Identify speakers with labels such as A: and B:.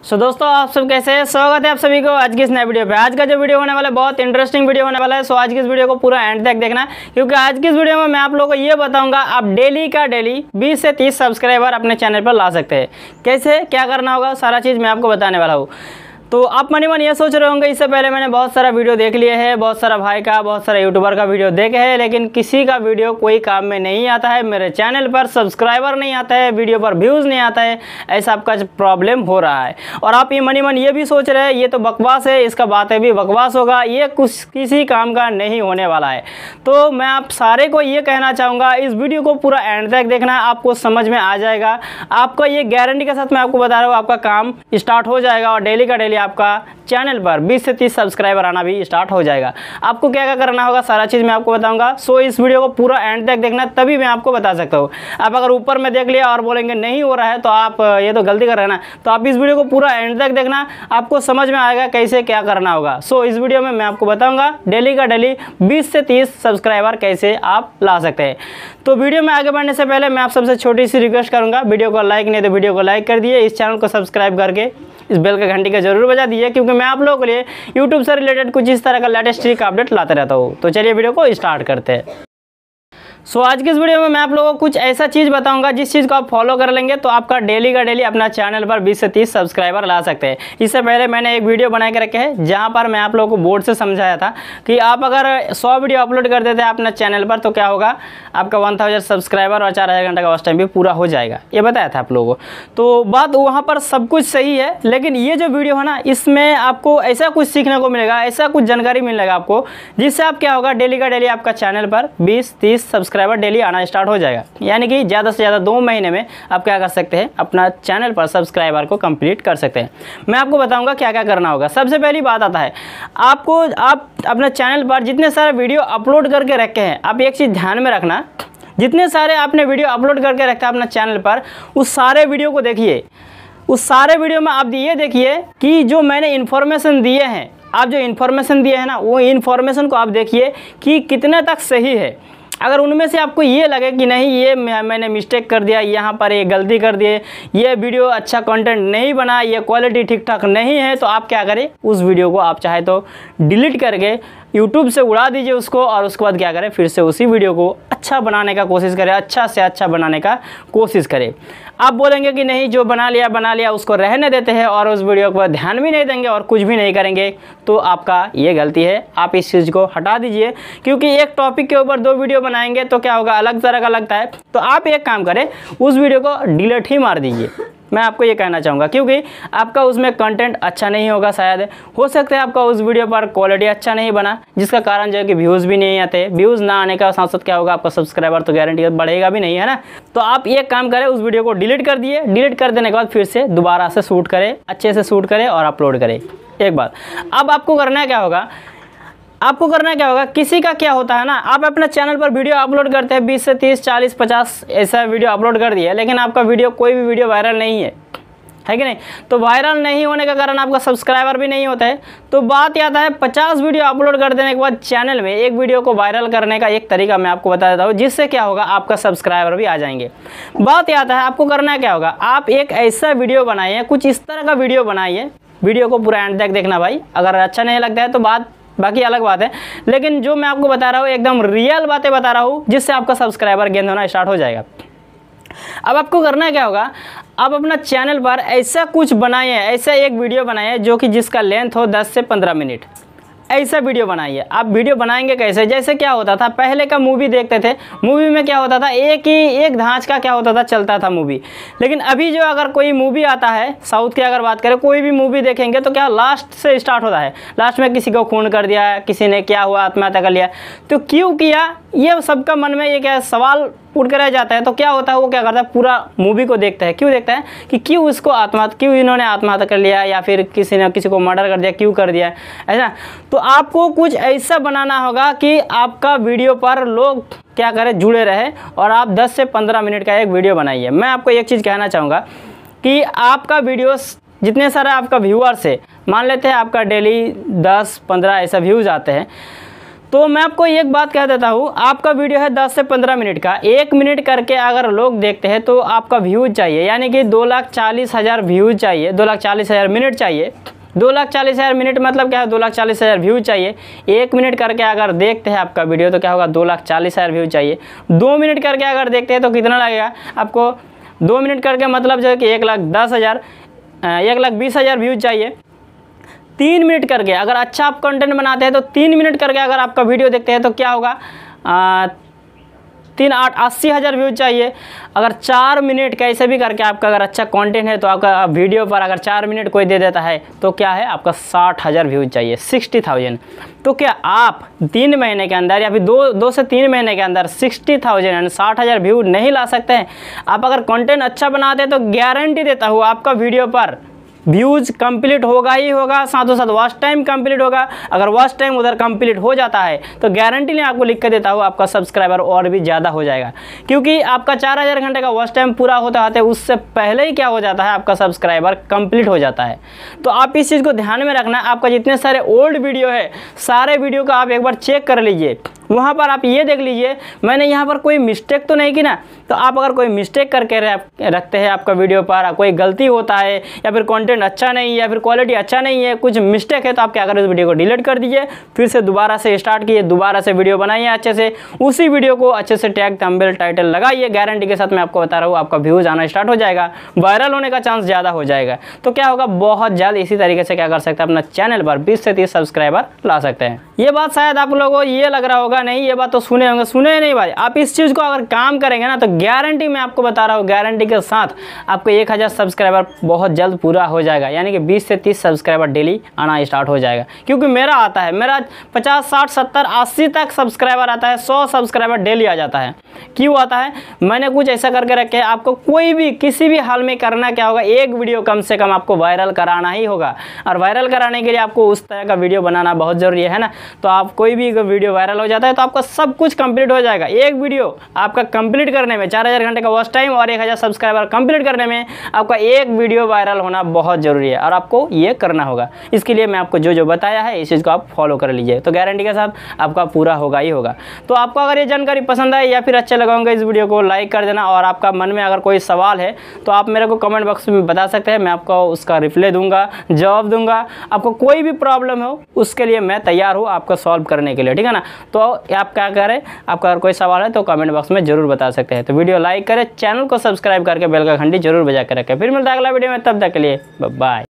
A: दोस्तों आप सब कैसे हैं। स्वागत है आप सभी को आज की इस नए वीडियो पे। आज का जो वीडियो होने वाला है बहुत इंटरेस्टिंग वीडियो होने वाला है। आज की इस वीडियो को पूरा एंड तक देखना है, क्योंकि आज की इस वीडियो में मैं आप लोगों को ये बताऊंगा आप डेली का डेली 20 से 30 सब्सक्राइबर अपने चैनल पर ला सकते हैं। कैसे क्या करना होगा सारा चीज़ मैं आपको बताने वाला हूँ। तो आप मन ही मन ये सोच रहे होंगे, इससे पहले मैंने बहुत सारा वीडियो देख लिए हैं, बहुत सारा भाई का बहुत सारा यूट्यूबर का वीडियो देखे हैं, लेकिन किसी का वीडियो कोई काम में नहीं आता है। मेरे चैनल पर सब्सक्राइबर नहीं आता है, वीडियो पर व्यूज़ नहीं आता है, ऐसा आपका प्रॉब्लम हो रहा है। और आप ये मन ही मन ये भी सोच रहे हैं ये तो बकवास है, इसका बातें भी बकवास होगा, ये कुछ किसी काम का नहीं होने वाला है। तो मैं आप सारे को ये कहना चाहूँगा इस वीडियो को पूरा एंड तक देखना है, आपको समझ में आ जाएगा। आपका ये गारंटी के साथ मैं आपको बता रहा हूँ आपका काम स्टार्ट हो जाएगा और डेली का डेली आपका चैनल पर 20 से 30 सब्सक्राइबर आना भी स्टार्ट हो जाएगा। आपको क्या क्या करना होगा सारा चीज़ मैं आपको बताऊंगा। सो इस वीडियो को पूरा एंड तक देखना, तभी मैं आपको बता सकता हूँ। आप अगर ऊपर में देख लिया और बोलेंगे नहीं हो रहा है तो आप ये तो गलती कर रहे हैं ना। तो आप इस वीडियो को पूरा एंड तक देखना, आपको समझ में आएगा कैसे क्या करना होगा। सो इस वीडियो में मैं आपको बताऊँगा डेली का डेली 20 से 30 सब्सक्राइबर कैसे आप ला सकते हैं। तो वीडियो में आगे बढ़ने से पहले मैं आप सबसे छोटी सी रिक्वेस्ट करूँगा, वीडियो को लाइक नहीं तो वीडियो को लाइक कर दिए, इस चैनल को सब्सक्राइब करके इस बेल का घंटी का जरूर बजा दीजिए, क्योंकि मैं आप लोगों के लिए यूट्यूब से रिलेटेड कुछ इस तरह का लेटेस्ट ट्रिक अपडेट लाता रहता हूँ। तो चलिए वीडियो को स्टार्ट करते हैं। आज की इस वीडियो में मैं आप लोगों को कुछ ऐसा चीज़ बताऊंगा जिस चीज़ को आप फॉलो कर लेंगे तो आपका डेली का डेली अपना चैनल पर 20 से 30 सब्सक्राइबर ला सकते हैं। इससे पहले मैंने एक वीडियो बना के रखे हैं जहां पर मैं आप लोगों को बोर्ड से समझाया था कि आप अगर 100 वीडियो अपलोड कर देते हैं अपना चैनल पर तो क्या होगा, आपका 1000 सब्सक्राइबर और 4000 घंटे का वॉच टाइम भी पूरा हो जाएगा। ये बताया था आप लोगों को। तो बात वहाँ पर सब कुछ सही है, लेकिन ये जो वीडियो है ना इसमें आपको ऐसा कुछ सीखने को मिलेगा, ऐसा कुछ जानकारी मिलेगा आपको, जिससे आप क्या होगा डेली का डेली आपका चैनल पर 20-30 सब्सक्राइबर डेली आना स्टार्ट हो जाएगा। यानी कि ज़्यादा से ज़्यादा 2 महीने में आप क्या कर सकते हैं, अपना चैनल पर सब्सक्राइबर को कंप्लीट कर सकते हैं। मैं आपको बताऊंगा क्या क्या करना होगा। सबसे पहली बात आता है आप अपने चैनल पर जितने सारे वीडियो अपलोड करके रखे हैं, आप एक चीज़ ध्यान में रखना, जितने सारे आपने वीडियो अपलोड करके रखा है अपना चैनल पर, उस सारे वीडियो को देखिए। उस सारे वीडियो में आप ये देखिए कि जो मैंने इन्फॉर्मेशन दिए हैं, आप जो इन्फॉर्मेशन दिए हैं ना वो इन्फॉर्मेशन को आप देखिए कि कितने तक सही है। अगर उनमें से आपको ये लगे कि नहीं ये मैंने मिस्टेक कर दिया, यहाँ पर ये गलती कर दिए, ये वीडियो अच्छा कंटेंट नहीं बना, ये क्वालिटी ठीक ठाक नहीं है, तो आप क्या करें उस वीडियो को आप चाहे तो डिलीट करके यूट्यूब से उड़ा दीजिए उसको, और उसके बाद क्या करें फिर से उसी वीडियो को अच्छा बनाने का कोशिश करें, अच्छा से अच्छा बनाने का कोशिश करें। आप बोलेंगे कि नहीं जो बना लिया उसको रहने देते हैं और उस वीडियो पर ध्यान भी नहीं देंगे और कुछ भी नहीं करेंगे, तो आपका ये गलती है। आप इस चीज़ को हटा दीजिए, क्योंकि एक टॉपिक के ऊपर 2 वीडियो बनाएंगे तो क्या होगा अलग तरह का लगता है। तो आप एक काम करें उस वीडियो को डिलीट ही मार दीजिए, मैं आपको ये कहना चाहूँगा, क्योंकि आपका उसमें कंटेंट अच्छा नहीं होगा। शायद हो सकता है आपका उस वीडियो पर क्वालिटी अच्छा नहीं बना, जिसका कारण जो है कि व्यूज़ भी नहीं आते। व्यूज़ ना आने का साथ साथ क्या होगा, आपका सब्सक्राइबर तो गारंटी बढ़ेगा भी नहीं, है ना। तो आप एक काम करें उस वीडियो को डिलीट कर दिए, डिलीट कर देने के बाद फिर से दोबारा से शूट करें, अच्छे से शूट करें और अपलोड करें। एक बात अब आपको करना क्या होगा, किसी का क्या होता है ना, आप अपने चैनल पर वीडियो अपलोड करते हैं 20 से 30 40 50 ऐसा वीडियो अपलोड कर दिया, लेकिन आपका वीडियो कोई भी वीडियो वायरल नहीं है कि नहीं। तो वायरल नहीं होने का कारण आपका सब्सक्राइबर भी नहीं होता है। तो बात आता है 50 वीडियो अपलोड कर देने के बाद चैनल में एक वीडियो को वायरल करने का एक तरीका मैं आपको बता देता हूँ, जिससे क्या होगा आपका सब्सक्राइबर भी आ जाएंगे। बात आता है आपको करना क्या होगा, आप एक ऐसा वीडियो बनाइए, कुछ इस तरह का वीडियो बनाइए। वीडियो को पूरा एंड तक देखना भाई, अगर अच्छा नहीं लगता है तो बाकी अलग बात है, लेकिन जो मैं आपको बता रहा हूँ एकदम रियल बातें बता रहा हूँ, जिससे आपका सब्सक्राइबर गेन होना स्टार्ट हो जाएगा। अब आपको करना क्या होगा, आप अपना चैनल पर ऐसा कुछ बनाइए, ऐसा एक वीडियो बनाइए जो कि जिसका लेंथ हो 10 से 15 मिनट। ऐसा वीडियो बनाइए। आप वीडियो बनाएंगे कैसे, जैसे क्या होता था पहले का मूवी देखते थे, मूवी में क्या होता था एक धांच का क्या होता था चलता था मूवी। लेकिन अभी जो अगर कोई मूवी आता है साउथ की अगर बात करें, कोई भी मूवी देखेंगे तो क्या लास्ट से स्टार्ट होता है, लास्ट में किसी को खून कर दिया, किसी ने क्या हुआ आत्महत्या कर लिया, तो क्यों किया, ये सबका मन में ये क्या सवाल उठ कर रह जाता है। तो क्या होता है वो क्या करता है पूरा मूवी को देखता है, क्यों देखता है कि क्यों इन्होंने आत्महत्या कर लिया, या फिर किसी ने किसी को मर्डर कर दिया, क्यों कर दिया, ऐसा। तो आपको कुछ ऐसा बनाना होगा कि आपका वीडियो पर लोग क्या करें जुड़े रहे, और आप 10 से 15 मिनट का एक वीडियो बनाइए। मैं आपको एक चीज़ कहना चाहूँगा कि आपका वीडियो जितने सारा आपका व्यूअर्स है, मान लेते हैं आपका डेली 10-15 ऐसा व्यूज़ आते हैं, तो मैं आपको एक बात कह देता हूँ, आपका वीडियो है 10 से 15 मिनट का, 1 मिनट करके अगर लोग देखते हैं तो आपका व्यूज़ चाहिए, यानी कि 2,40,000 व्यूज़ चाहिए, 2,40,000 मिनट चाहिए। 2,40,000 मिनट मतलब क्या है, 2,40,000 व्यू चाहिए। 1 मिनट करके अगर देखते हैं आपका वीडियो तो क्या होगा, 2,40,000 व्यू चाहिए। 2 मिनट करके अगर देखते हैं तो कितना लगेगा आपको, 2 मिनट करके मतलब जो है कि 1,10,000 1,20,000 व्यू चाहिए। 3 मिनट करके अगर अच्छा आप कंटेंट बनाते हैं तो 3 मिनट करके अगर आपका वीडियो देखते हैं तो क्या होगा, 80,000 व्यू चाहिए। अगर 4 मिनट कैसे भी करके आपका अगर अच्छा कंटेंट है तो आपका वीडियो पर अगर 4 मिनट कोई दे देता है तो क्या है, आपका 60,000 व्यू चाहिए, 60,000। तो क्या आप 3 महीने के अंदर या फिर 2 से 3 महीने के अंदर 60,000 यानी 60,000 व्यू नहीं ला सकते हैं? आप अगर कंटेंट अच्छा बनाते हैं तो गारंटी देता हूँ आपका वीडियो पर व्यूज़ कंप्लीट होगा ही होगा, साथों साथ वॉच टाइम कंप्लीट होगा। अगर वॉच टाइम उधर कंप्लीट हो जाता है तो गारंटी नहीं आपको लिख कर देता हूँ, आपका सब्सक्राइबर और भी ज़्यादा हो जाएगा, क्योंकि आपका 4,000 घंटे का वॉच टाइम पूरा होता है उससे पहले ही क्या हो जाता है, आपका सब्सक्राइबर कंप्लीट हो जाता है। तो आप इस चीज़ को ध्यान में रखना। आपका जितने सारे ओल्ड वीडियो है, सारे वीडियो का आप एक बार चेक कर लीजिए, वहाँ पर आप ये देख लीजिए मैंने यहाँ पर कोई मिस्टेक तो नहीं की ना। तो आप अगर कोई मिस्टेक करके रखते हैं आपका वीडियो पर, कोई गलती होता है या फिर कंटेंट अच्छा नहीं है या फिर क्वालिटी अच्छा नहीं है, कुछ मिस्टेक है, तो आप क्या करें, उस वीडियो को डिलीट कर दीजिए, फिर से दोबारा से स्टार्ट कीजिए, दोबारा से वीडियो बनाइए अच्छे से, उसी वीडियो को अच्छे से टैग थंबनेल टाइटल लगाइए। गारंटी के साथ मैं आपको बता रहा हूँ आपका व्यूज़ आना स्टार्ट हो जाएगा, वायरल होने का चांस ज़्यादा हो जाएगा। तो क्या होगा, बहुत जल्द इसी तरीके से क्या कर सकते हैं, अपना चैनल पर 20 से 30 सब्सक्राइबर ला सकते हैं। ये बात शायद आप लोगों को ये लग रहा होगा, नहीं ये बात तो सुने होंगे, सुने नहीं भाई। आप इस चीज़ को अगर काम करेंगे ना तो गारंटी मैं आपको बता रहा हूँ, गारंटी के साथ आपको 1,000 सब्सक्राइबर बहुत जल्द पूरा हो जाएगा, यानी कि 20 से 30 सब्सक्राइबर डेली आना स्टार्ट हो जाएगा। क्योंकि मेरा आता है, मेरा 50, 60, 70, 80 तक सब्सक्राइबर आता है, 100 सब्सक्राइबर डेली आ जाता है। क्यों आता है, मैंने कुछ ऐसा करके रखे है। आपको कोई भी किसी भी हाल में करना क्या होगा, एक वीडियो कम से कम आपको वायरल कराना ही होगा, और वायरल कराने के लिए आपको उस तरह का वीडियो बनाना बहुत ज़रूरी है ना। तो आप कोई भी वीडियो वायरल हो जाता है तो आपका सब कुछ कंप्लीट हो जाएगा। एक वीडियो आपका कंप्लीट करने में 4,000 घंटे का वॉच टाइम और 1,000 सब्सक्राइबर कंप्लीट करने में आपका एक वीडियो वायरल होना बहुत ज़रूरी है, और आपको ये करना होगा। इसके लिए मैं आपको जो जो बताया है इस चीज़ को आप फॉलो कर लीजिए, तो गारंटी के साथ आपका पूरा होगा ही होगा। तो आपको अगर ये जानकारी पसंद आए या फिर अच्छा लगा होगा, इस वीडियो को लाइक कर देना, और आपका मन में अगर कोई सवाल है तो आप मेरे को कमेंट बॉक्स में बता सकते हैं, मैं आपको उसका रिप्लाई दूंगा, जवाब दूंगा। आपको कोई भी प्रॉब्लम हो उसके लिए मैं तैयार हूँ आपको सॉल्व करने के लिए, ठीक है ना। तो आप क्या करें, आपका अगर कोई सवाल है तो कमेंट बॉक्स में जरूर बता सकते हैं। तो वीडियो लाइक करें, चैनल को सब्सक्राइब करके बेल का घंटी जरूर बजा कर रखें। फिर मिलता है अगला वीडियो में, तब तक के लिए बाय।